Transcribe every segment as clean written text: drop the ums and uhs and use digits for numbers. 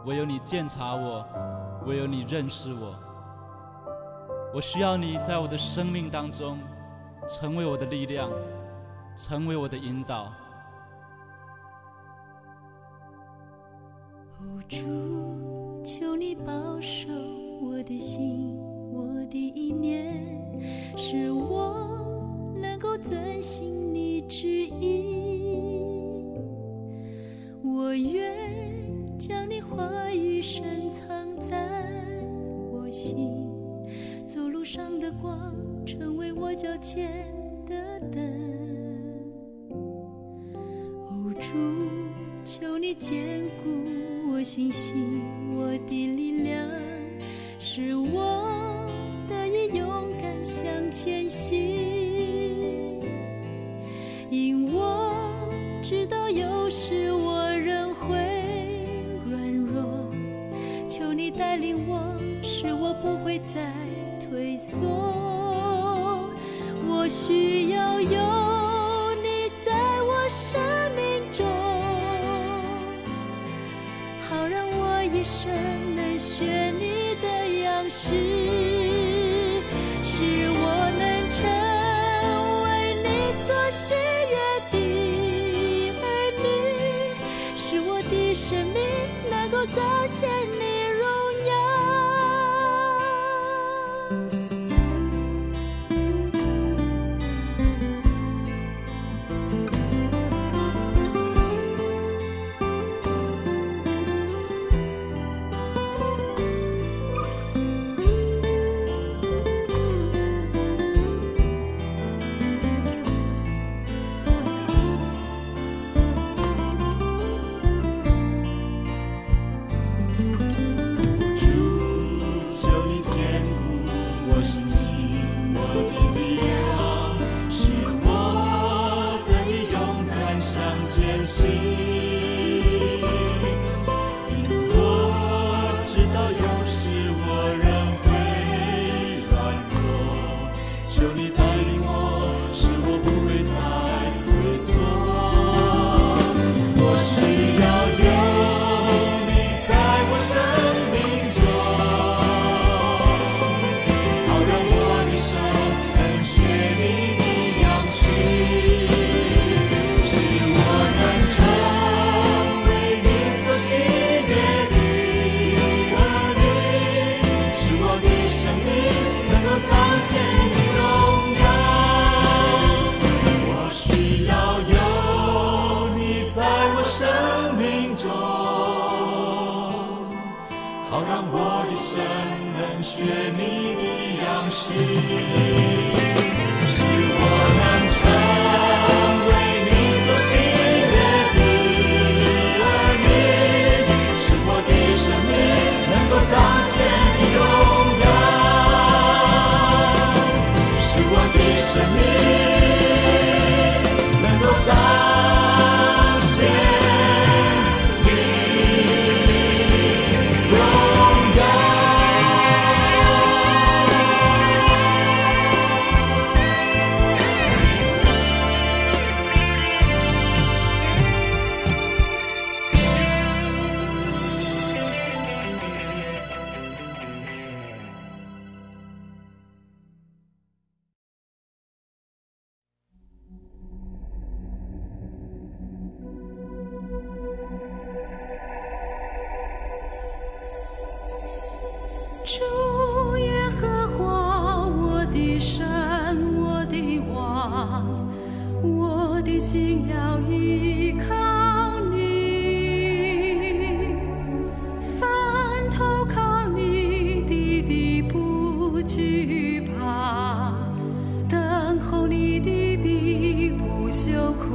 唯有你鉴察我，唯有你认识我。我需要你在我的生命当中成为我的力量，成为我的引导。 主，求你保守我的心，我的意念，使我能够遵行你旨意。我愿将你话语深藏在我心，走路上的光，成为我脚前的灯。主，求你坚固我信心，我的力量，使我得以勇敢向前行。因我知道有时我仍会软弱，求你带领我，使我不会再退缩。我需要有你在我生命中，好让我一生能学你的样式，使我能成为你所喜悦的儿女，使我的生命能够彰显你荣耀。主耶和华，我的神，我的王，我的心要依靠你。凡投靠你的必不惧怕，等候你的必不羞愧。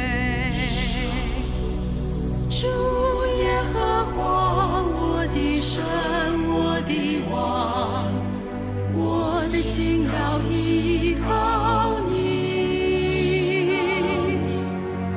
主耶和华，我的神，我的王，我的心要依靠你。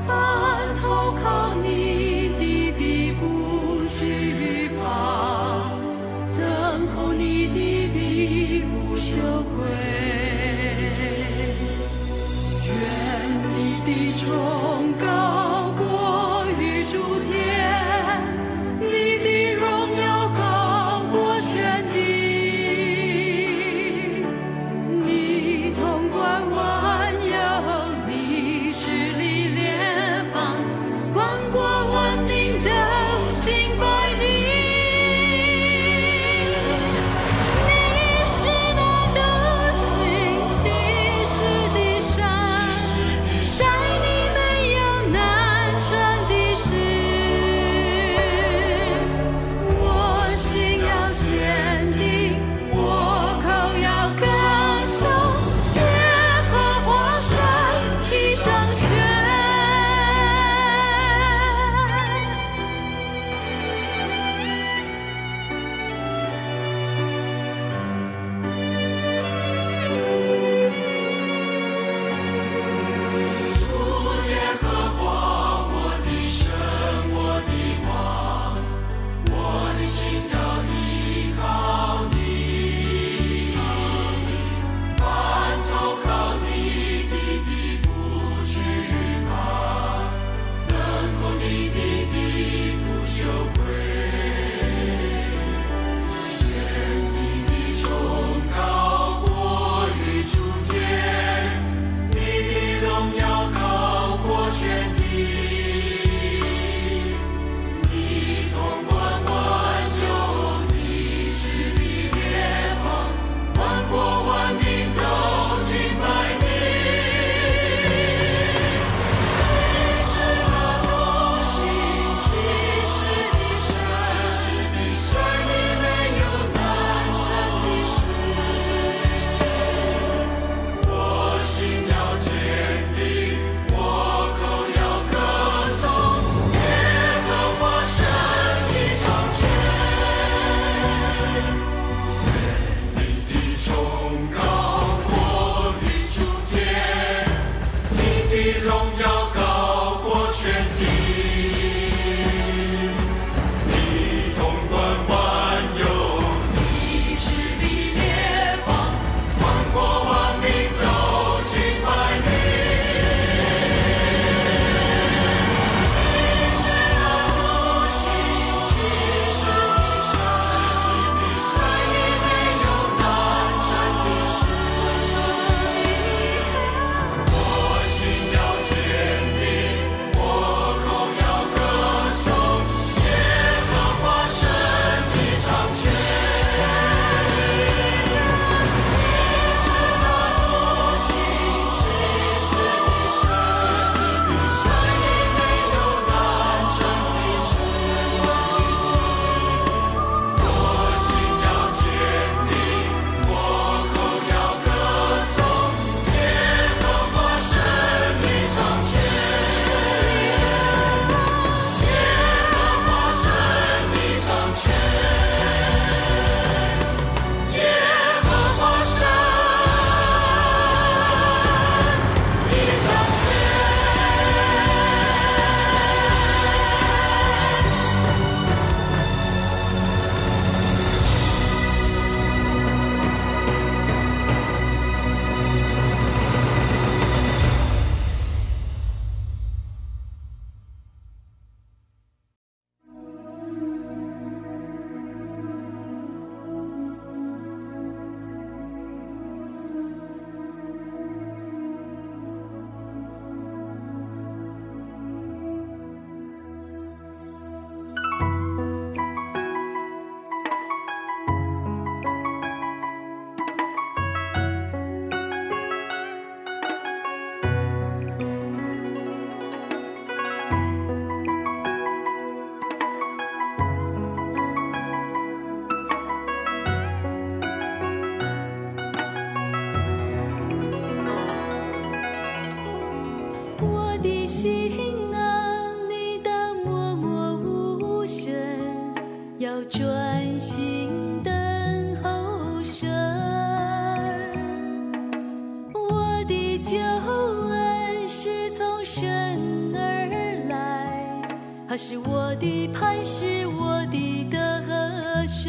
要专心等候神。我的救恩是从神而来，他是我的磐石，我的得胜。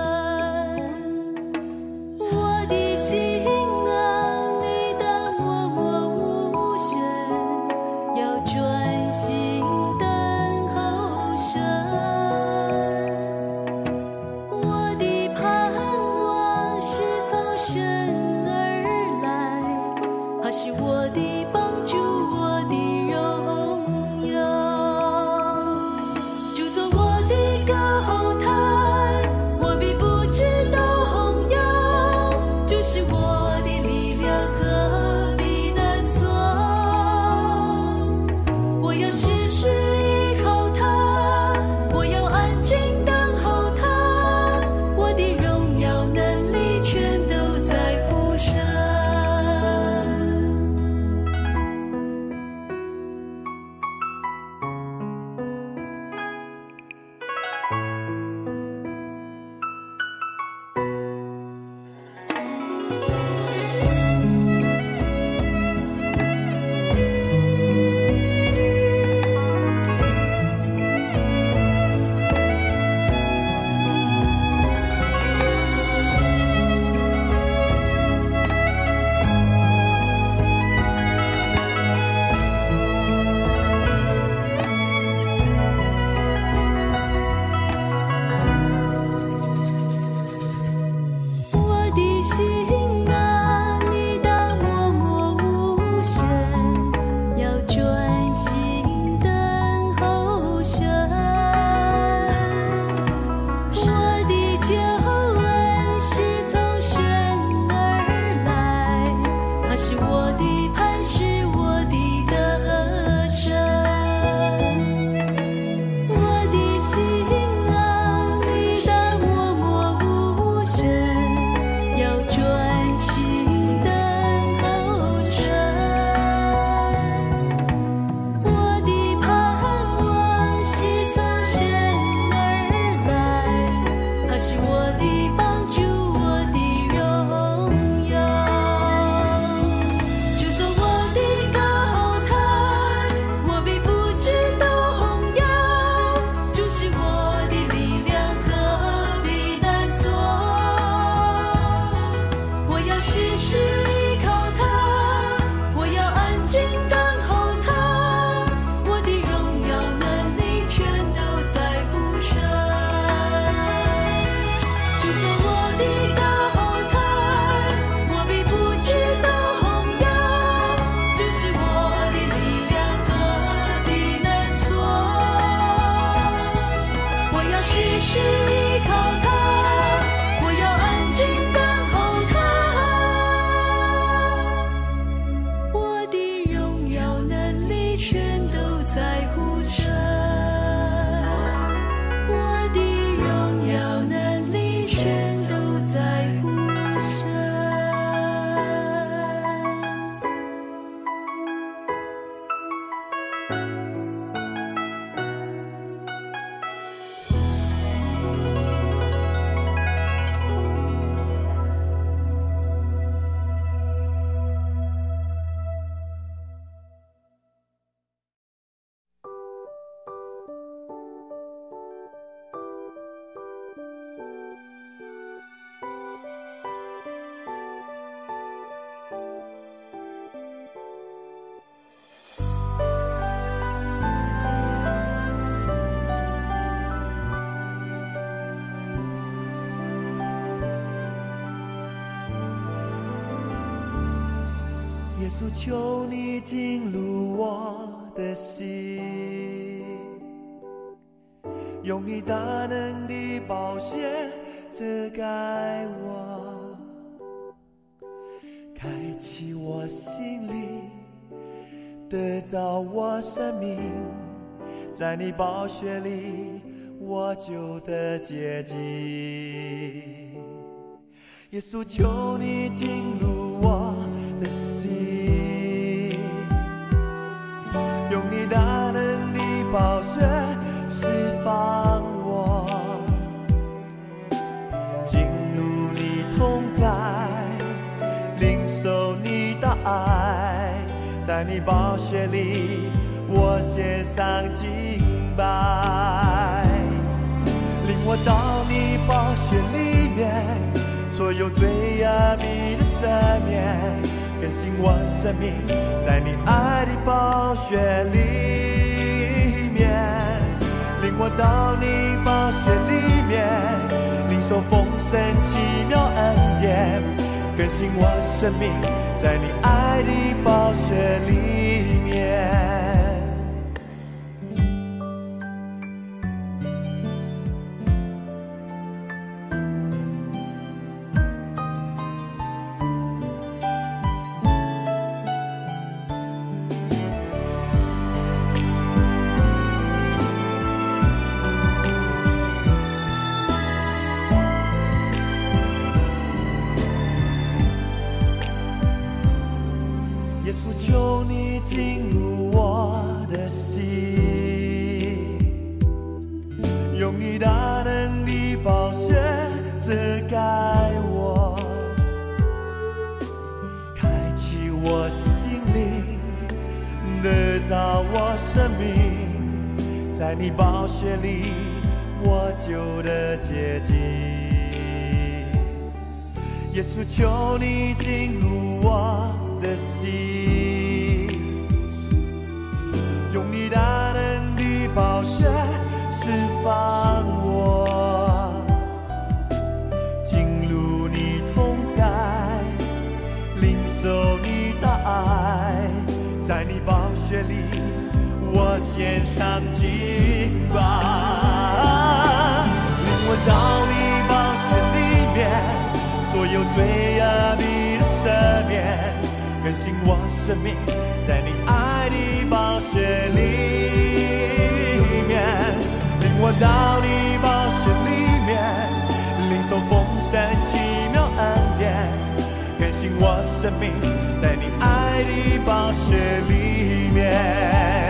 我的心啊，你当默默无声，要专心等候神。我的盼望是从神而来，他是我的帮助，我的荣耀。主做我的高台，我必不致动摇。主是我的力量和避难所，我要时时依靠他，我要安静等候他。我的荣耀能力全都在乎神。我的心啊，你当默默无声，要专心等候神。我的救恩是从神而来，他是我的磐石，我的得胜。我的心啊，你当默默无声，要专心等候神。我的盼望是从神而来，他是我的帮助，我的荣耀。主做我的高台，我必不致动摇。主是我的力量和避难所，我要时时依靠他，我要安静等候他。我的荣耀能力全都在乎神。主做我的高台，我必不致动摇。主是我的力量和避难所，我要时时依靠他，我要安静等候他。我的荣耀能力全都在乎神，我的荣耀能力全都在乎神。 耶稣，求你进入我的心，用你大能的宝血遮盖我，开启我心灵，得着我生命，在你宝血里我就得洁净。耶稣，求你进入我的心，用你大能的宝血释放我， 你宝血里，我献上敬拜。领我到你宝血里面，所有罪恶必的赦免，更新我生命，在你爱的宝血里面。领我到你宝血里面，领受丰盛奇妙恩典，更新我生命，在你爱的宝血里面。求你进入我的心，用你大能的宝血遮盖我，开启我心灵，得造我生命，在你宝血里我就得洁净。耶稣，求你进入我的心，用你大能的宝血释放我，进入你同在，领受你的爱，在你宝血里我献上敬拜。领我到你宝血里面，所有罪恶必的赦免，更新我生命，在你爱的宝血里面。领我到你宝血里面，领受丰盛奇妙恩典，更新我生命，在你爱的宝血里面。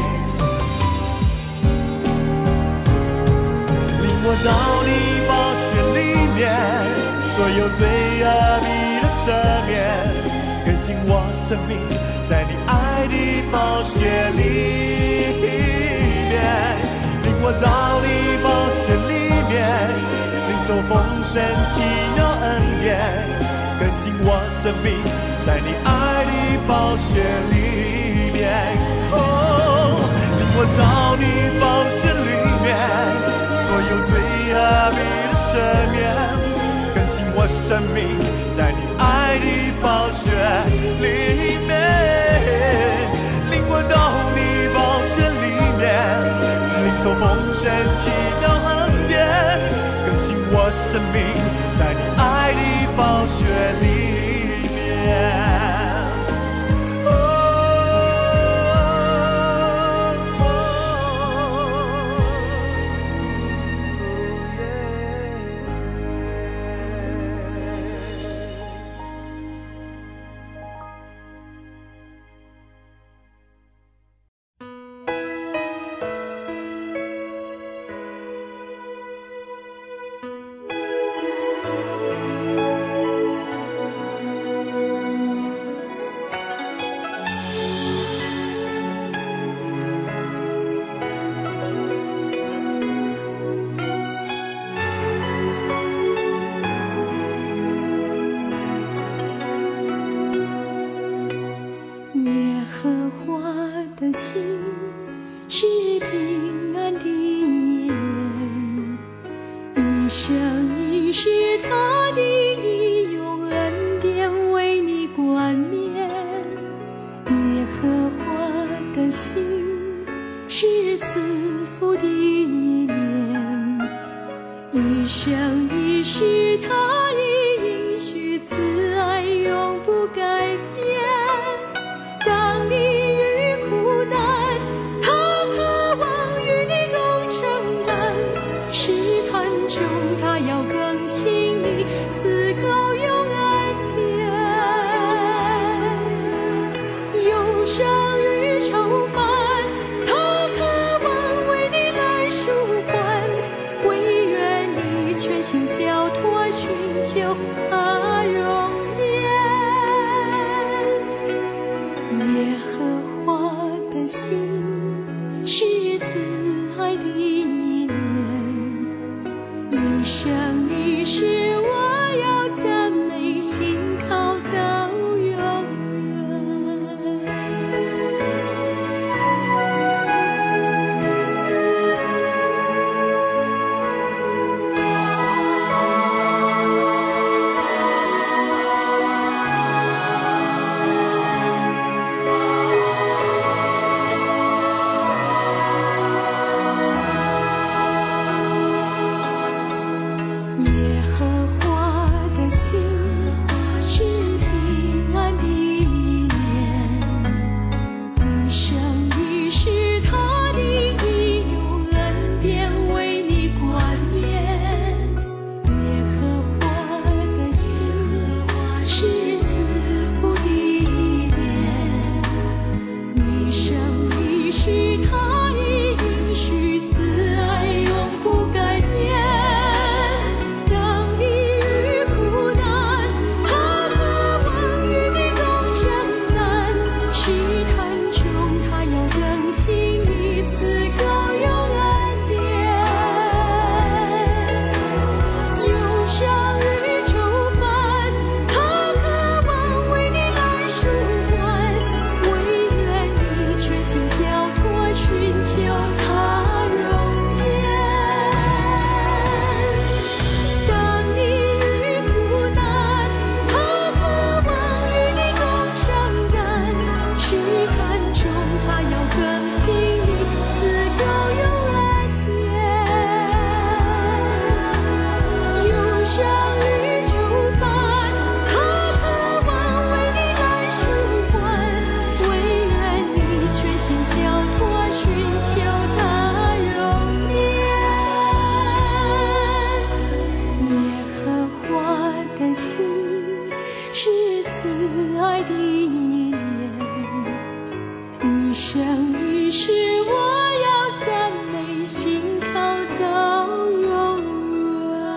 领我到你宝血里面，所有罪恶必的赦免，更新我生命，在你爱的宝血里面。领我到你宝血里面，领受丰盛奇妙恩典，更新我生命，在你爱的宝血里面。领我到你宝血里面，所有罪恶必的赦免，更新我生命，在你爱的宝血里面。领我到你宝血里面，领受丰盛奇妙恩典，更新我生命，在你爱的宝血里面。 耶和一生一世我要赞美信靠到永耶和华的心是平安的一年，一生一世他的义用恩典为你冠冕。耶和华的心是赐福的一年，一生一世他的应许慈爱永不改变。当你遇苦难，他渴望与你共征战，试探中他要更新你，赐高永恩典。就像宇宙凡，他渴望为你来赎还，唯愿你全心交托，寻求他容颜。当你遇苦难，他渴望与你共征战，试探中他要更新你，赐高永恩典。忧伤宇宙凡，他渴望为你来赎还，唯愿你全心交托，寻求他容颜。耶和华的心是慈爱的一年，一生一世我要赞美信靠到永远。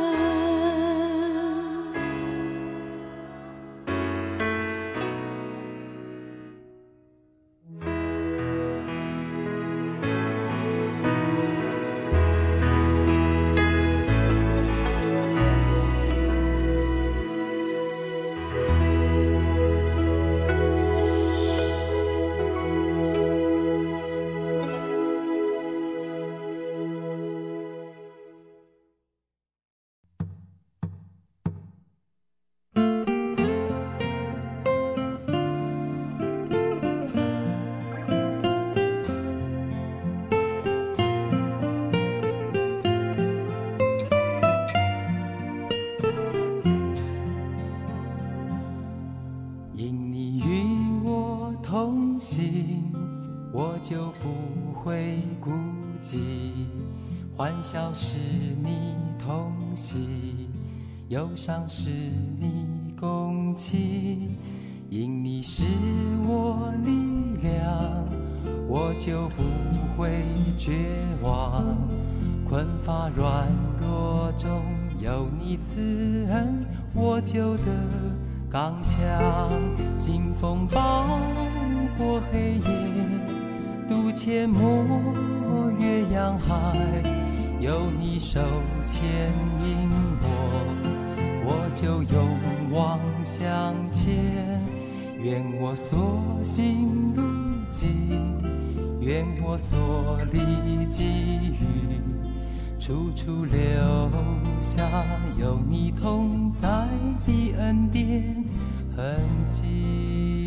因你与我同行，我就不会孤寂。欢笑是你同喜，忧伤是你共泣。因你是我力量，我就不会绝望。困乏软弱中有你慈恩，我就得刚强。经风暴过黑夜，渡阡陌越洋海，有你手牵引我就勇往向前。愿我所行路径，愿我所历际遇，处处留下有你同在的恩典痕迹。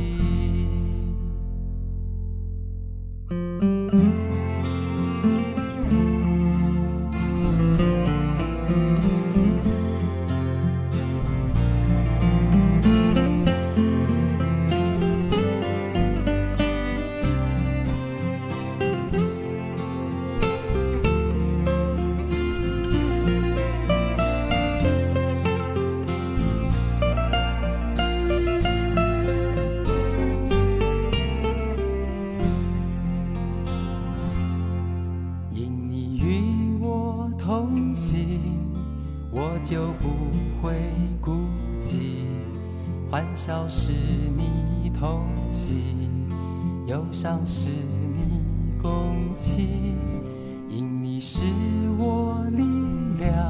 就不会孤寂，欢笑是你同喜，忧伤是你共泣，因你是我力量，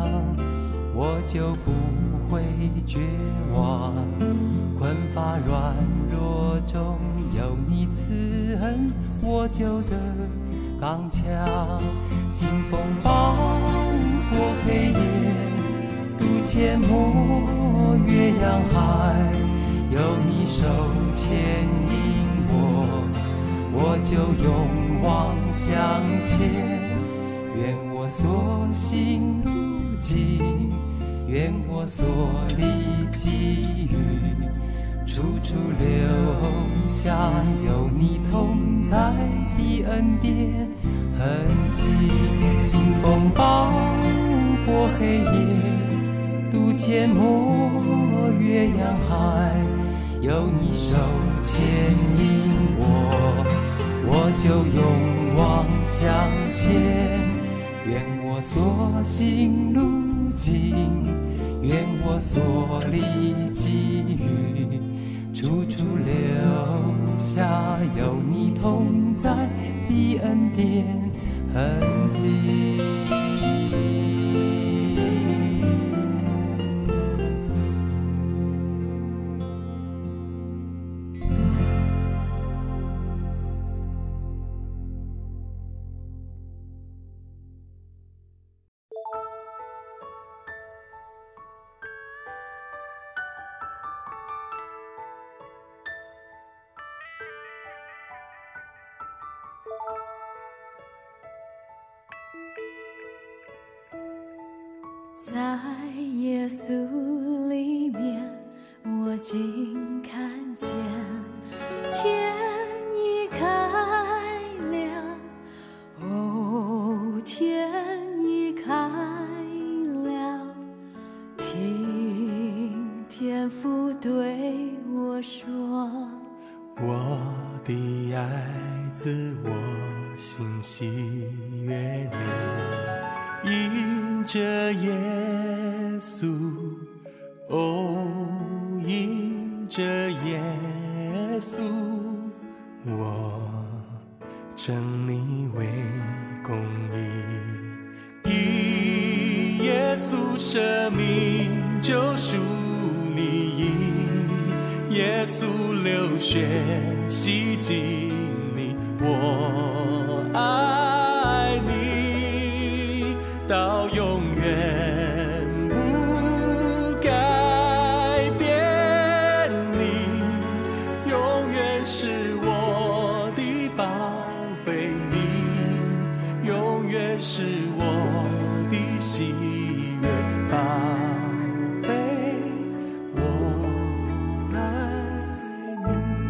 就不会绝望。困乏软弱中有你慈恩，我就得刚强。清风暴过黑夜，渡阡陌越洋海，有你手牵引我就勇往向前。愿我所行路径，愿我所历际遇，处处留下有你同在的恩典痕迹。清风暴过黑夜，渡阡陌越洋海，有你手牵引我就勇往向前。愿我所行路径，愿我所历际遇，处处留下有你同在的恩典痕迹。 在耶稣里面，我竟看见天已开了，哦，天已开了，听天父对我说， 我的爱子，我心喜悦你，因着耶稣，哦，因着耶稣，我称你为公义，以耶稣生命救赎你，因耶稣流血洗净你，我爱你到永远，不改变你，永远是我的宝贝，你永远是我的喜悦，宝贝，我爱你。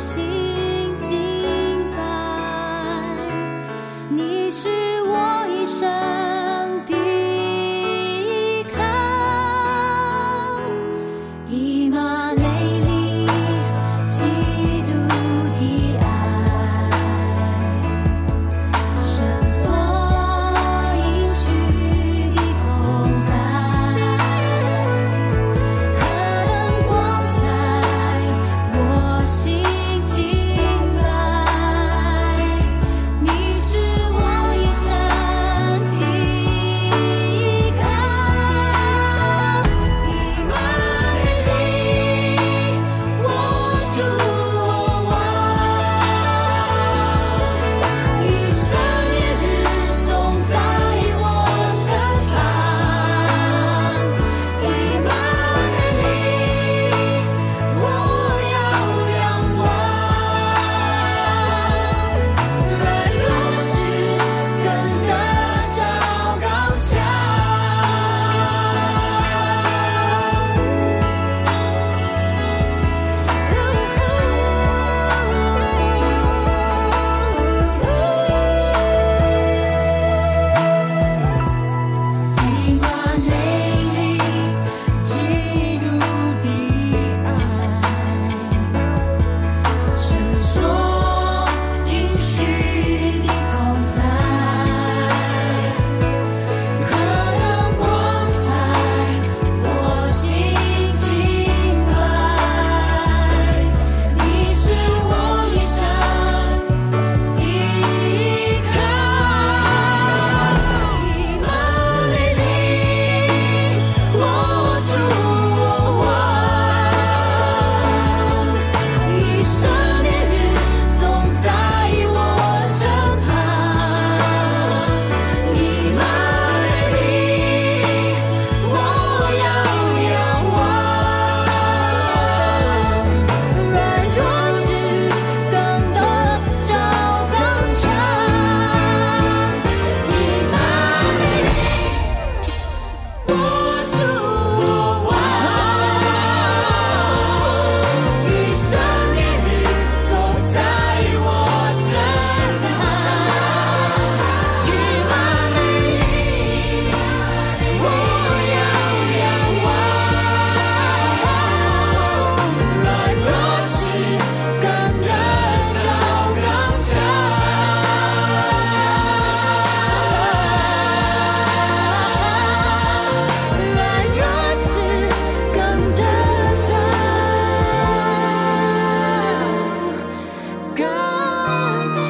心敬拜，你是我一生的依靠。以马内利，基督的爱，神所应许的同在，何等光彩，我心敬拜。你是我一生的依靠，以马内利，我主我王，一生一日总在我身旁。以马内利，我要仰望，软弱时更得着刚强。以马内利，基督的爱，神所应许的同在，何等光彩，我心敬拜。你是我一生的依靠，以马内利，我主我王，一生年日总在我身旁。以马内利，我要仰望，软弱时更得着刚强。以马内利，我主我王，一生年日总在我身旁。以马内利，我要仰望，软弱时更得着刚强。软弱时更得着刚强。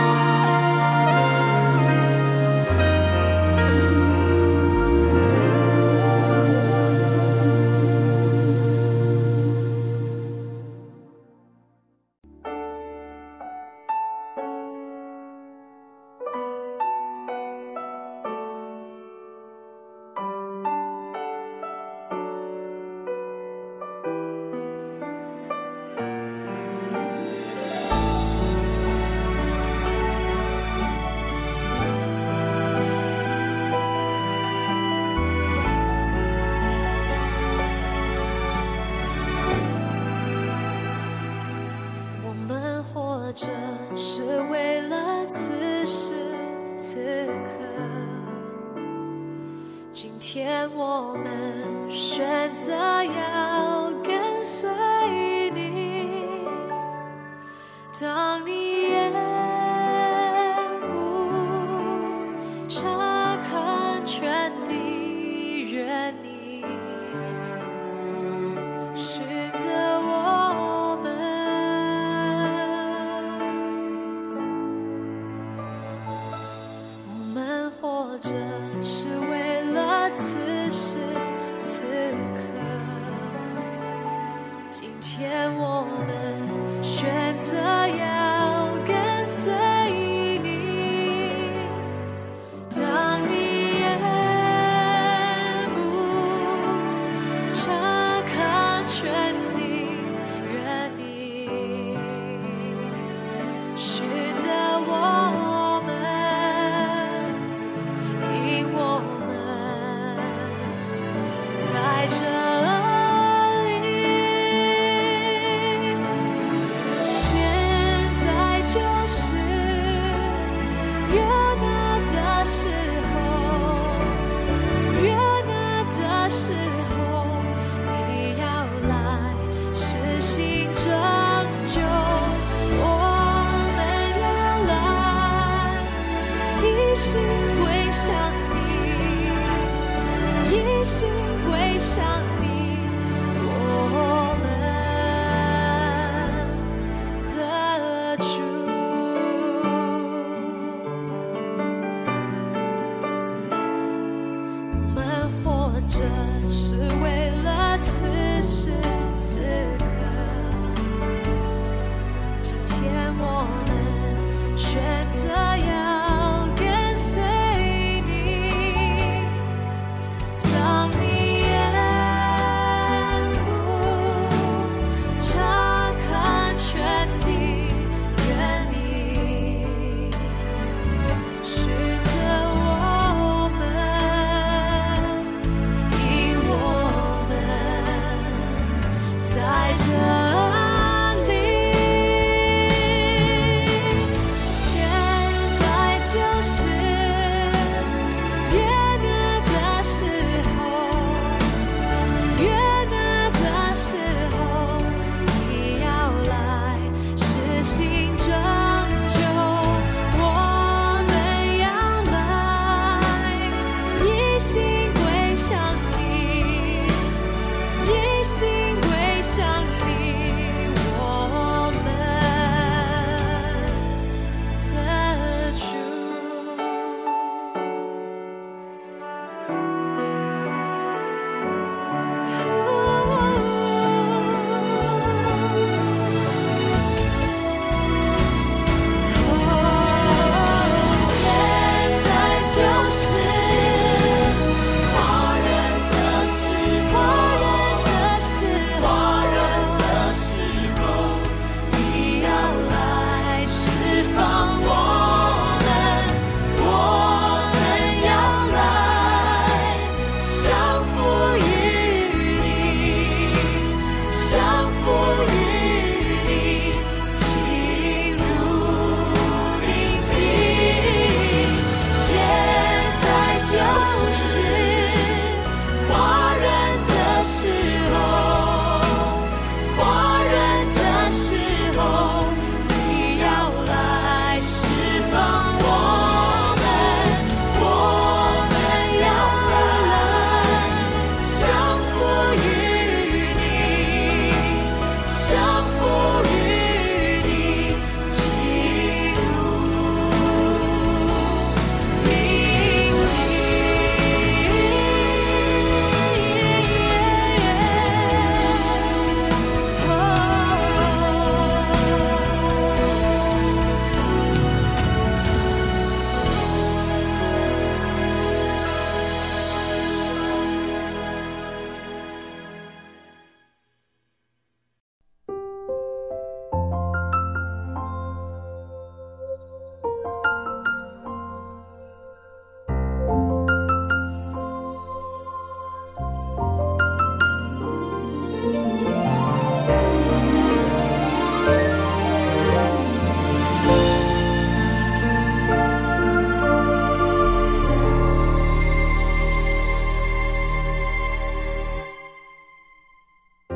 我们活着是为了此时此刻，今天我们选择要跟随你。当你眼目察看全地，愿你使得我们活着是为了此时此刻，今天我们选择要跟随你。当你眼目察看全地，愿你使得我们因我们在这里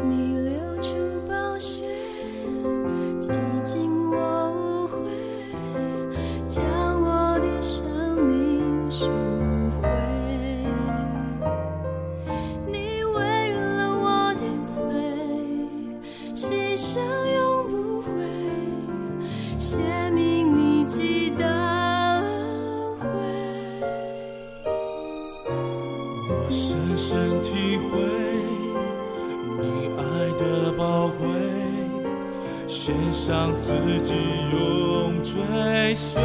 你流出宝血，洗净我污秽，将我的生命赎回。你为了我的罪，牺牲永不悔，写明你极大恩惠。 我深深体会你爱的宝贵，献上自己永追随。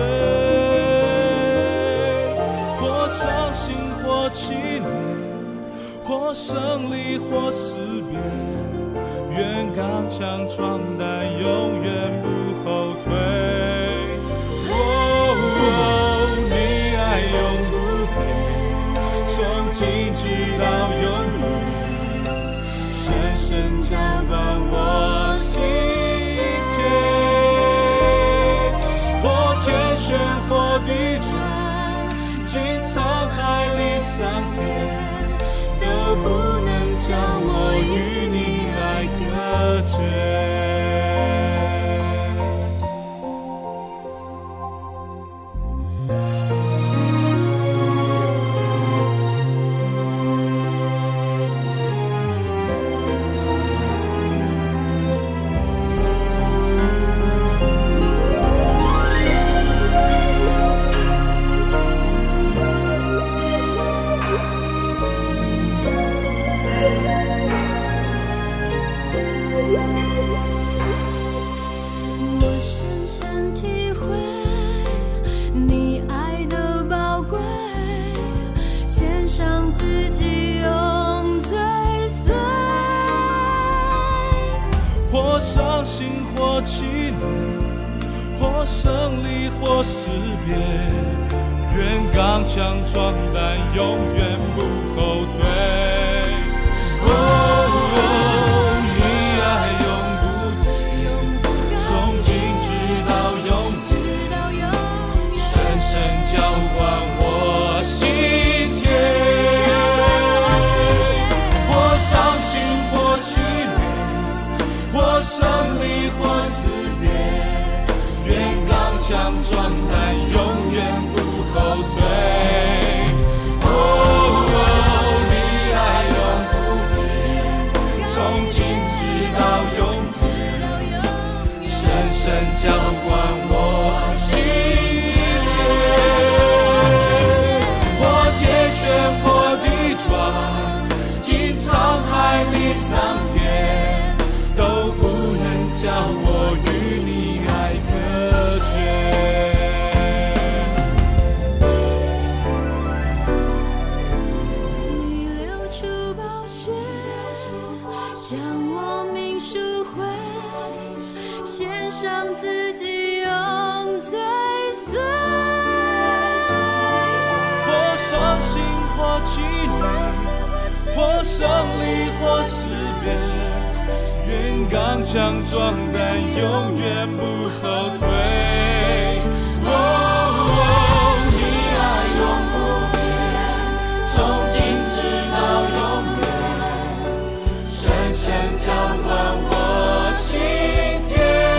或伤心或气馁，或胜利或死别，愿刚强壮胆，永远不后退。你爱永不变，从今直到永远，深深浇灌我心田。或天旋或地转，经沧海里桑田，都不能将我与你爱隔绝。 我深深体会你爱的宝贵，献上自己永追随。 或伤心或气馁，或胜利或死别，愿刚强壮胆，永远不后退。你爱永不变，从今直到永远，深深浇灌我心田。或伤心或气馁，或胜利或死别，愿刚强壮胆，永远不后退。你爱永不变，从今直到永远，深深浇灌我心田。或天旋或地转，经沧海里桑田，都不能将我与你爱隔绝。 你流出宝血，将我命赎回，献上自己永追随。 或伤心或气馁，或胜利或死别，愿刚强壮胆，永远不后退。你爱永不变，从今直到永远，深深浇灌我心田。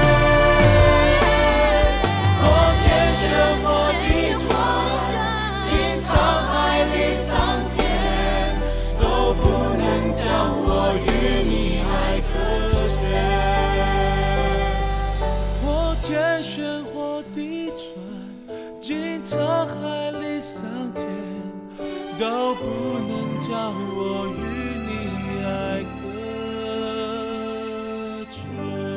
或天旋或地转，经沧海里桑田，都不能将我与你爱隔绝。或天旋或地转，经沧海里桑田，都不能将我与你爱隔绝。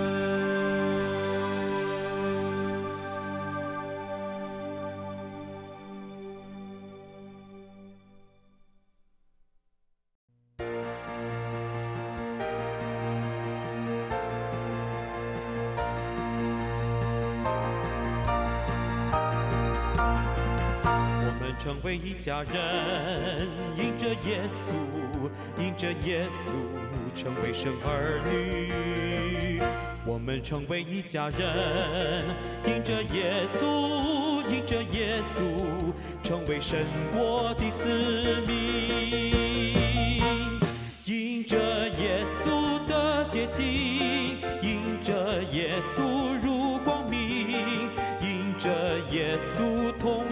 成为一家人，因着耶稣，因着耶稣，成为神儿女。我们成为一家人，因着耶稣，因着耶稣，成为神国的子民。因着耶稣。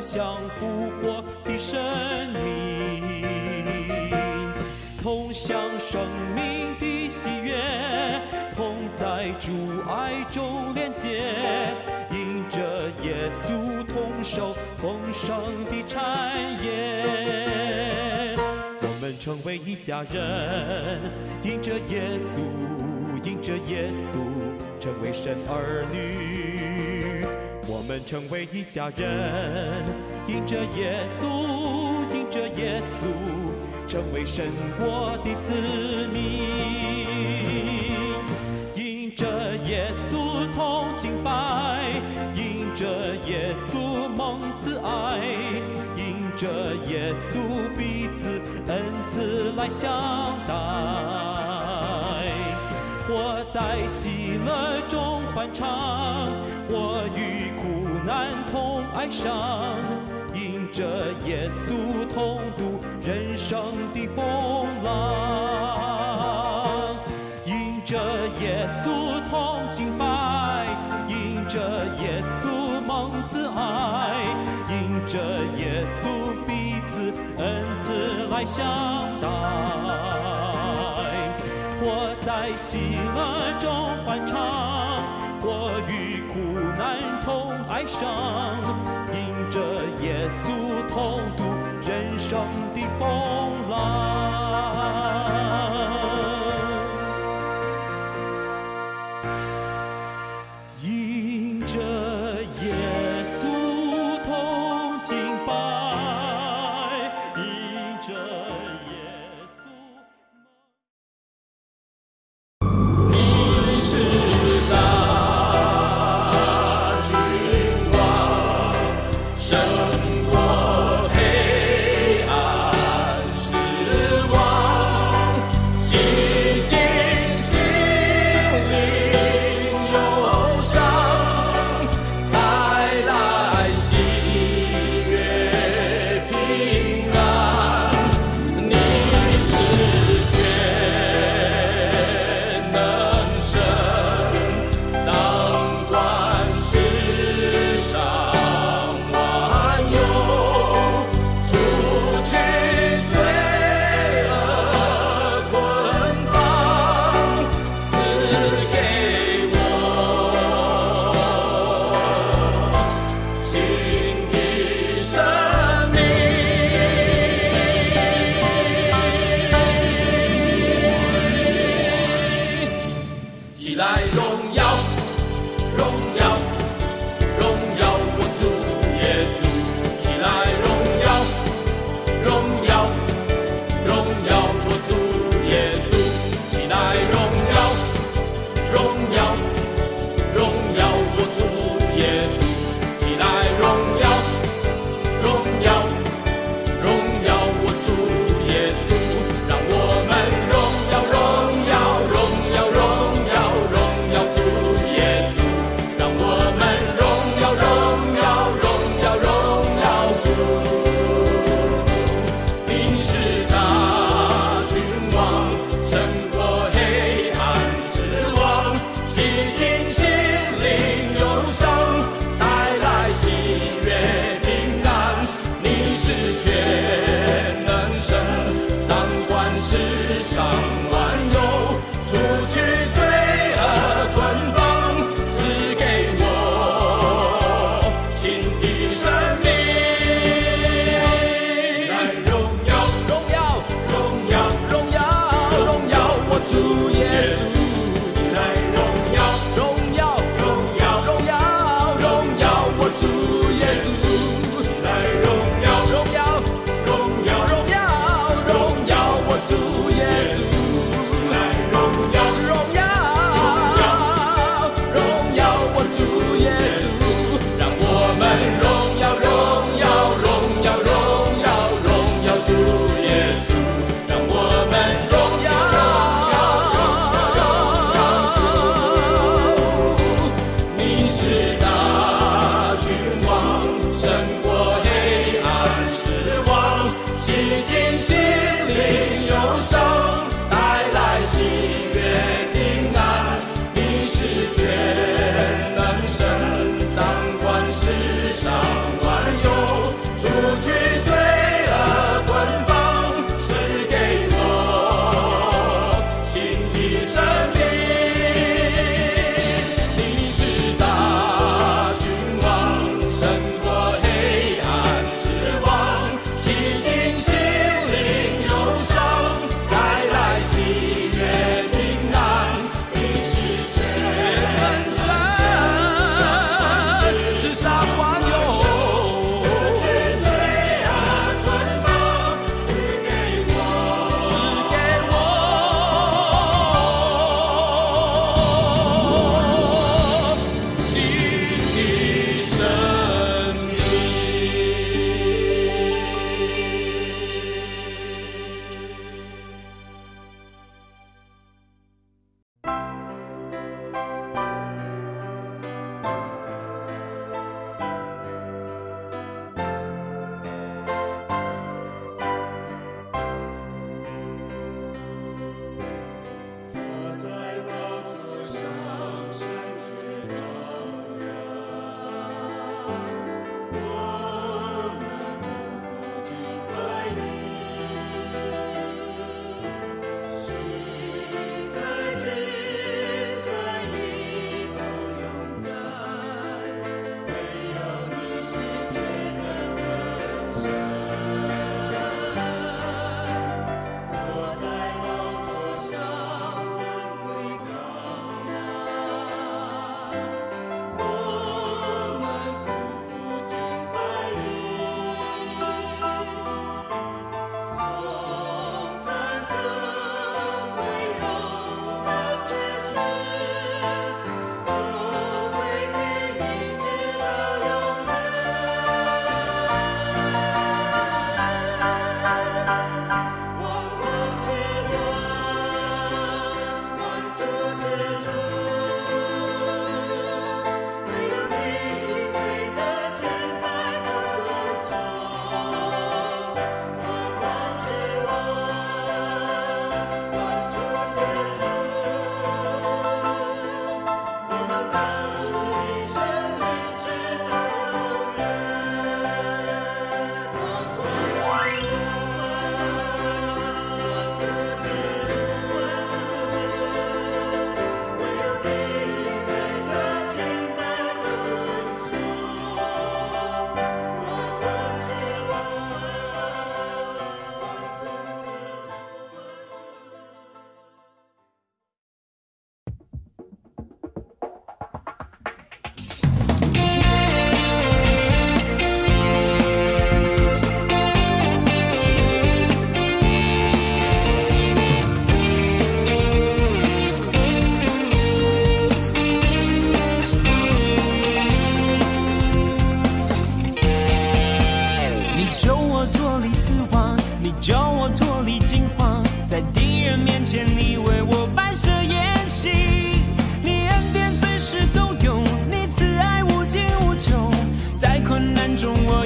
享复活的生命，同享生命的喜悦，同在主爱中连结，因着耶稣同受丰盛的产业。我们成为一家人，因着耶稣，因着耶稣，成为神儿女。我们成为一家人，因着耶稣，因着耶稣，成为神国的子民。因着耶稣同敬拜，因着耶稣蒙慈爱，因着耶稣彼此恩慈来相待，活在喜乐中欢唱，或与苦难同哀伤，因着耶稣同度人生的风浪，因着耶稣同敬拜，因着耶稣蒙慈爱，因着耶稣彼此恩慈来相待，活在喜乐中欢唱，或与苦难同哀伤，因着耶稣同度人生的风浪。因着耶稣同敬拜，因着耶稣。 你是大君王，胜过黑暗死亡，洗净心灵忧伤，带来喜悦平安。你是全能神，掌管世上万有，除去罪恶捆绑，赐给我新的生命。起来，荣耀，荣耀，荣耀我主耶稣！起来，荣耀，荣耀，荣耀我主耶稣！起来，荣耀，荣耀，荣耀我主耶稣！起来，荣耀，荣耀，荣耀我主耶稣！让我们荣耀，荣耀，荣耀，荣耀，荣耀主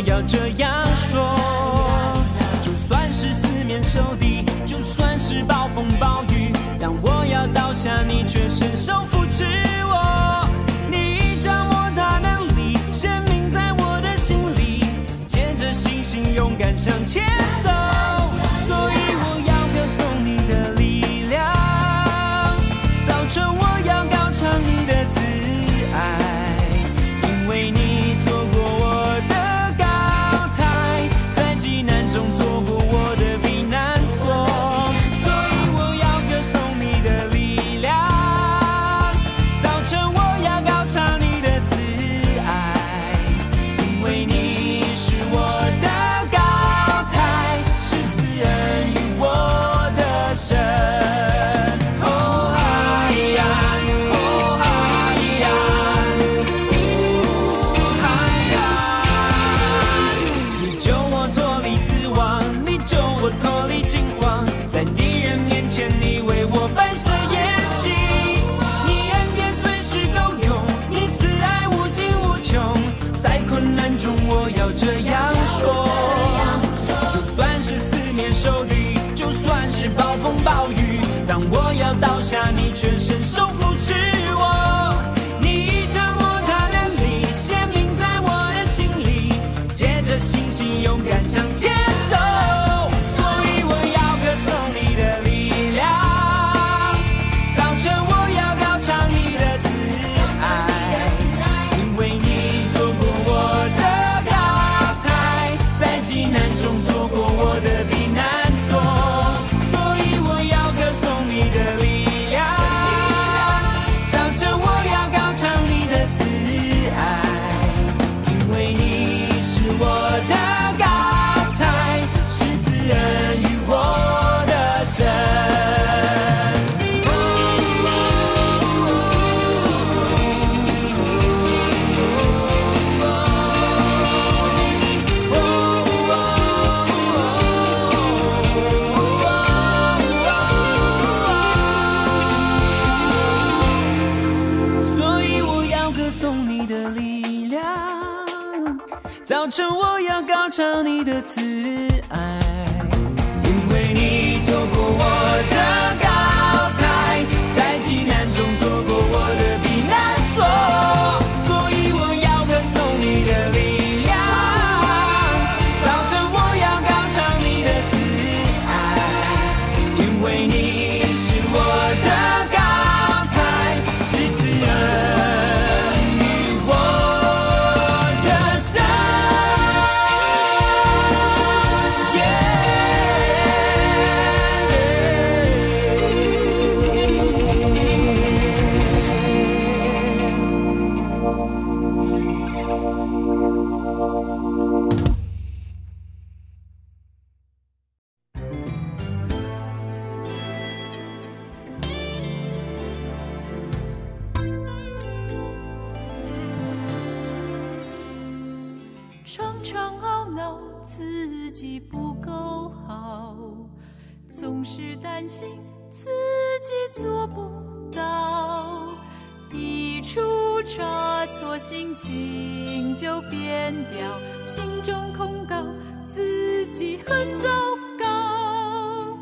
要这样说。就算是四面受敌，就算是暴风暴雨，当我要倒下，你却伸手扶持我。你掌握大能力，显明在我的心里，借着信心勇敢向前走。所以我要歌颂你的力量，早晨我要高唱你的慈爱，因为你做过我的高台，在极难中做过我的避难所。所以我要歌颂你的力量，早晨我要高唱你的慈爱，因为你是我的高台，是赐恩于我的神。脱离惊慌，在敌人面前你为我摆设筵席，你恩典随时够用，你慈爱无尽无穷，在困难中我要这样说。就算是四面受敌，就算是暴风暴雨，当我要倒下，你却伸手扶持我。你掌握大能力，显明在我的心里，借着信心勇敢向前走。早晨我要高唱你的慈爱，因为你做过我的高台，在极难中做过我的避难所。所以我要歌颂你的力量，早晨我要高唱你的慈爱，因为你是我的高台，是赐恩于我的神。 常常懊恼自己不够好，总是担心自己做不到，一出差错，心情就变掉，心中控告自己很糟糕。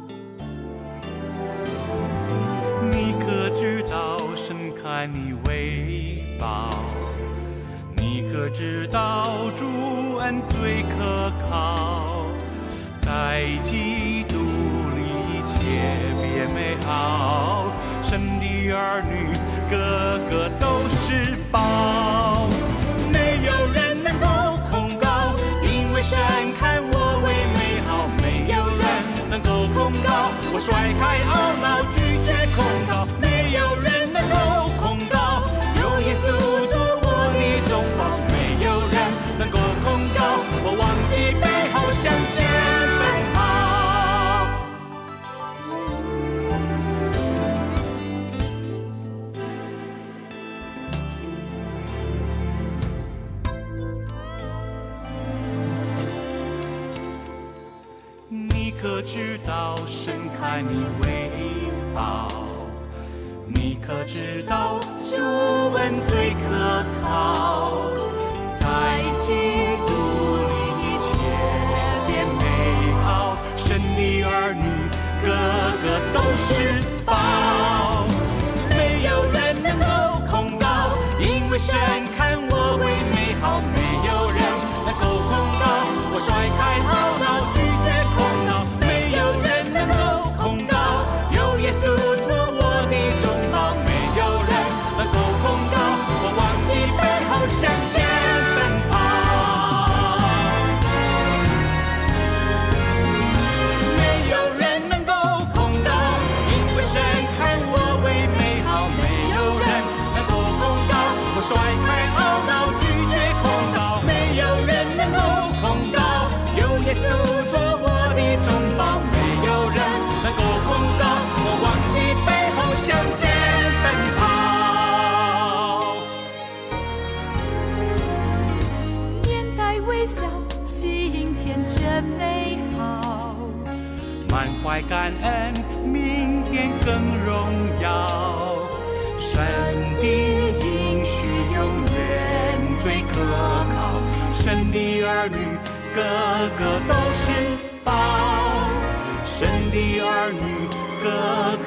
你可知道伸开你怀抱，你可知道主恩最可靠，在基督里一切变美好，神的儿女个个都是宝，没有人能够控告，因为神看我为美好，没有人能够控告，我甩开懊恼拒绝控告，没有人能够控告，有耶稣做我的中保，没有人能够控告，我忘记背后向前奔跑。你可知道伸开你怀抱，你可知道主恩最可靠，在基督里为神看我为美好，没有人能够控告。我甩开懊恼，拒绝控告，没有人能够控告。有耶稣做我的中保，没有人能够控告。我忘记背后向前奔跑。没有人能够控告，因为神看我为美好，没有人能够控告。我甩开懊恼，拒绝控告，没有人能够控告。有耶稣做我的中保，没有人能够控告。我忘记背后向前奔跑。 面带微笑，今天真美好。 满怀感恩，明天更荣耀。神的应许永远最可靠，神的儿女个个都是宝，神的儿女个